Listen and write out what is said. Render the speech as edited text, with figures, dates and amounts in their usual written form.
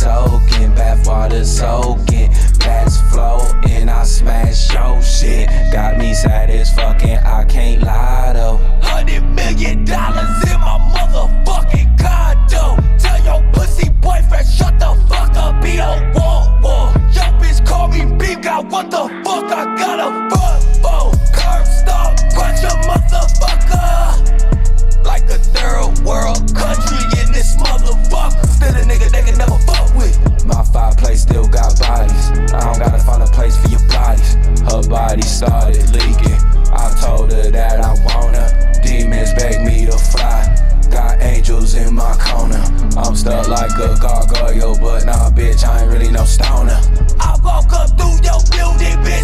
soaking, bathwater soaking, past floating, I smash your shit. Got me sad as fucking, I can't lie though. $100 million in my motherfucking condo. Tell your pussy boyfriend shut the fuck up, he don't want war. Yo bitch call me big guy, what the fuck I gotta fuck for? Curb stop, punch a motherfucker. Like a third world country in this motherfucker. Still a nigga they can never fuck with. My fireplace still got bodies. I don't gotta find a place for your bodies. Her body started leaking. I told her that I want her. Demons beg me to fly. Got angels in my corner. I'm stuck like a gargoyle, but nah bitch, I ain't really no stoner. I woke up through your building, bitch.